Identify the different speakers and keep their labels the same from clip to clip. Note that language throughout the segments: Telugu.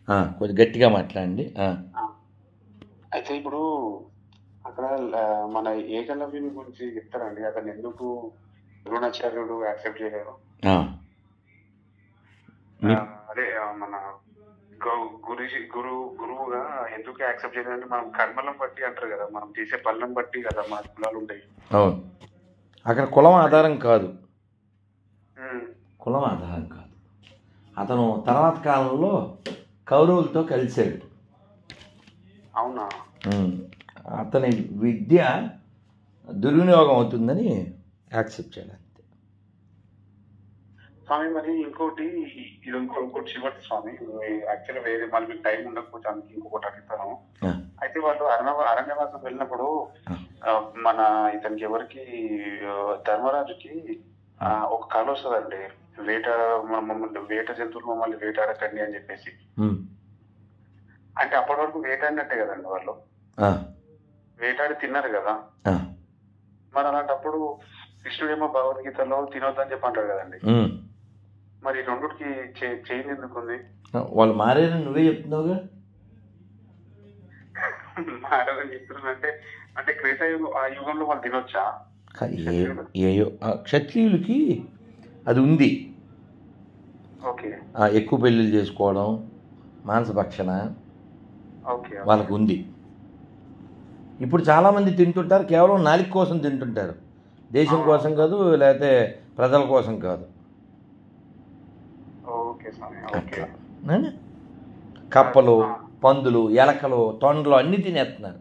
Speaker 1: కొంచెం గట్టిగా మాట్లాడండి.
Speaker 2: అయితే ఇప్పుడు అక్కడ మన ఏకలవ్యుని గురించి చెప్తారండి. అతను ఎందుకు ద్రోణాచార్యుడు యాక్సెప్ట్ చేయలేదు? అదే మన గురువుగా ఎందుకు యాక్సెప్ట్ చేయలేదంటే మనం కర్మలం బట్టి అంటారు కదా, మనం చేసే పనులను బట్టి కదా మన కులాలు ఉంటాయి.
Speaker 1: అవును, అక్కడ కులం ఆధారం కాదు. కులం ఆధారం కాదు. అతను తర్వాత కాలంలో కౌరవులతో కలిశాడు.
Speaker 2: అవునా?
Speaker 1: అతని విద్య దుర్వినియోగం అవుతుందని యాక్సెప్ట్ చేయాలి.
Speaker 2: స్వామి మరి ఇంకోటి ఇంకోటి చివరి స్వామి, యాక్చువల్గా వేరే మళ్ళీ మీకు టైం ఉండకపోతే అందుకు ఇంకొకటి అడుగుతాను. అయితే వాళ్ళు అరణ్యవాసం వెళ్ళినప్పుడు మన ఇతనికి ఎవరికి ధర్మరాజుకి ఒక కళ వస్తుందండి, మమ్మల్ని వేట జంతువులు మమ్మల్ని వేటాడకండి అని చెప్పేసి. అంటే అప్పటి వరకు వేటాడినట్టే కదండి వాళ్ళు, వేటాడి తిన్నారు కదా. మరి అలాంటప్పుడు కృష్ణుడేమో భగవద్గీతలో తినొద్దని చెప్పి అంటారు కదండి. మరి రెండుకి చేంజ్ ఎందుకు ఉంది?
Speaker 1: వాళ్ళు మారేదని నువ్వే చెప్తున్నావుగా.
Speaker 2: మారని చెప్తున్నా అంటే త్రేతాయుగం ఆ యుగంలో వాళ్ళు తినొచ్చా?
Speaker 1: క్షత్రియులకి అది ఉంది.
Speaker 2: ఓకే,
Speaker 1: ఎక్కువ పెళ్ళిళ్ళు చేసుకోవడం, మాంసభక్షణ వాళ్ళకు ఉంది. ఇప్పుడు చాలామంది తింటుంటారు, కేవలం నాలుక కోసం తింటుంటారు, దేశం కోసం కాదు, లేకపోతే ప్రజల కోసం కాదు. కప్పలు, పందులు, ఎలకలు, తొండలు అన్నీ తినేస్తున్నారు.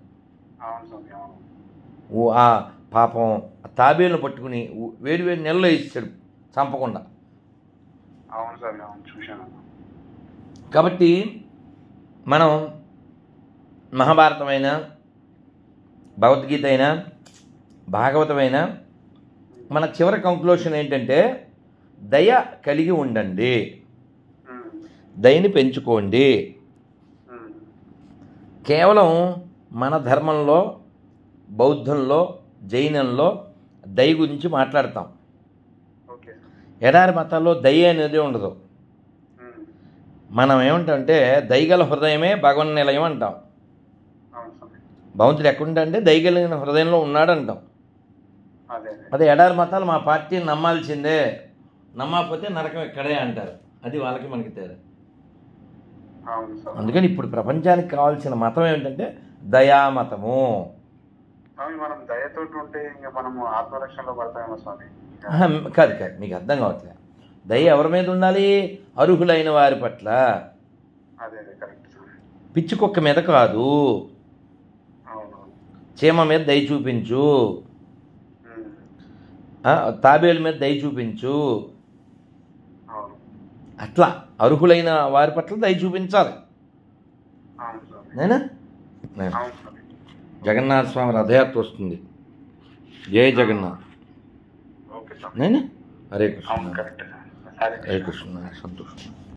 Speaker 1: ఆ పాపం తాబేలను పట్టుకుని వేడి నెలలో ఇస్తాడు చంపకుండా. కాబట్టి మనం మహాభారతమైన, భగవద్గీత అయినా, భాగవతమైన మన చివరి కంక్లూషన్ ఏంటంటే దయ కలిగి ఉండండి, దయని పెంచుకోండి. కేవలం మన ధర్మంలో, బౌద్ధంలో, జైనంలో దయ గురించి మాట్లాడతాం. ఎడారి మతాల్లో దయ అనేది ఉండదు. మనం ఏమంటామంటే దయగల హృదయమే భగవన్ నిలయం అంటాం. భగవంతుడు ఎక్కడుంటే దయగలిగిన హృదయంలో ఉన్నాడు అంటాం. అదే ఎడారి మతాలు మా పార్టీని నమ్మాల్సిందే, నమ్మకపోతే నరకం ఇక్కడే అంటారు. అది వాళ్ళకి మనకి తేడా. అందుకని ఇప్పుడు ప్రపంచానికి కావాల్సిన మతం ఏమిటంటే దయామతము.
Speaker 2: మనం దయతో ఉంటే ఇంకా మనము ఆత్మరక్షణలో పడతామేమో స్వామి.
Speaker 1: కాదు, మీకు అర్థం కావట్లేదు. దయ ఎవరి మీద ఉండాలి? అర్హులైన వారి పట్ల. పిచ్చి కుక్క మీద కాదు, చీమ మీద దయ చూపించు, తాబేలు మీద దయ చూపించు. అట్లా అర్హులైన వారి పట్ల దయ చూపించాలి. నేనా జగన్నాథ స్వామి రథయాత్ర వస్తుంది. జయ జగన్నాథ్. నేనా హరే కృష్ణ, హరే కృష్ణ, సంతోషం.